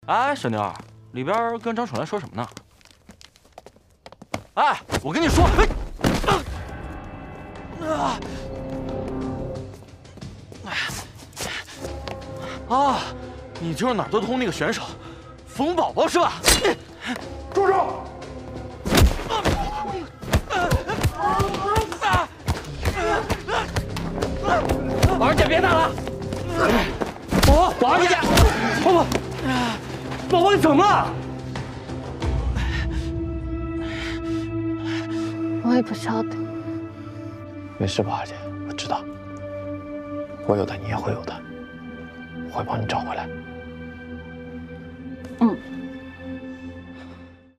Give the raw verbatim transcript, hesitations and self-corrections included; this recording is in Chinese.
哎，小妞，里边跟张楚岚说什么呢？哎，我跟你说，啊啊，你就是哪儿都通那个选手，冯宝宝是吧？ 住手！ 宝儿姐别打了！宝宝，宝儿姐，宝宝，宝宝你怎么了？ 我也不晓得。 没事，宝儿姐，我知道，我有的你也会有的，我会帮你找回来。 嗯。